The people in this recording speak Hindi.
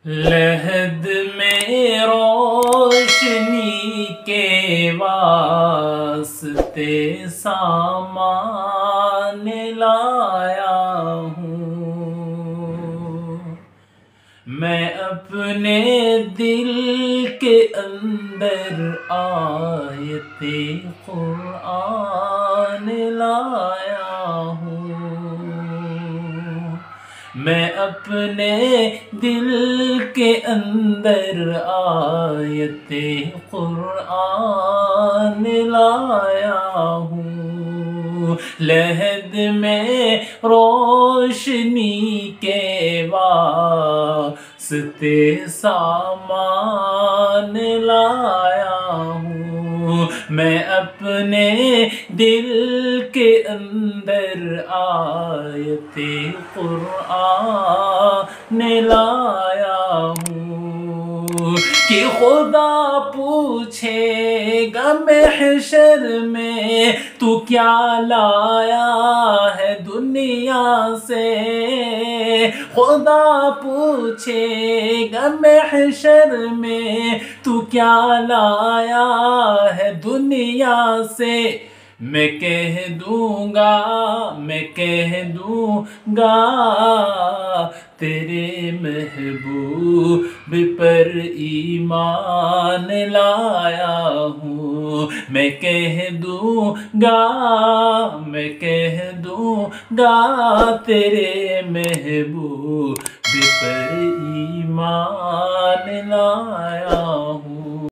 लहद में रोशनी के वास्ते सामान लाया हूँ। मैं अपने दिल के अंदर आयते कुरान लाया हूँ। मैं अपने दिल के अंदर आयते कुरान लाया हूँ। लहद में रोशनी के वास्ते सामान लाया हूँ। मैं अपने दिल के अंदर आयते कुरान लाया हूँ कि खुदा पूछेगा महशर में तू क्या लाया है दुनिया से। खुदा पूछेगा महशर में तू क्या लाया है दुनिया से। मैं कह दूंगा तेरे महबूब पर ईमान लाया हूँ। मैं कह दूंगा तेरे महबूब पर ईमान लाया हूँ।